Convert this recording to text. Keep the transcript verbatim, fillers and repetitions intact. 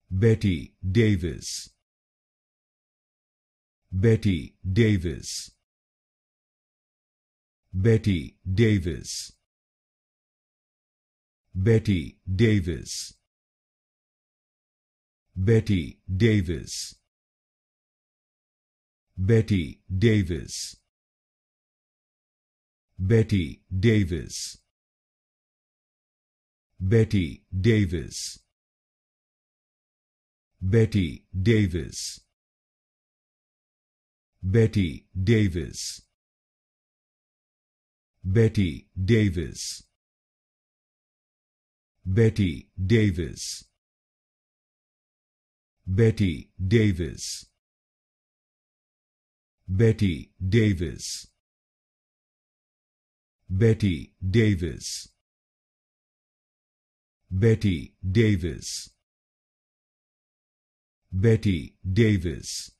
Bette Davis, Bette Davis, Bette Davis, Bette Davis, Bette Davis, Bette Davis, Bette Davis, Bette Davis, Bette Davis, Bette Davis, Bette Davis, Bette Davis, Bette Davis, Bette Davis, Bette Davis, Bette Davis, Bette Davis,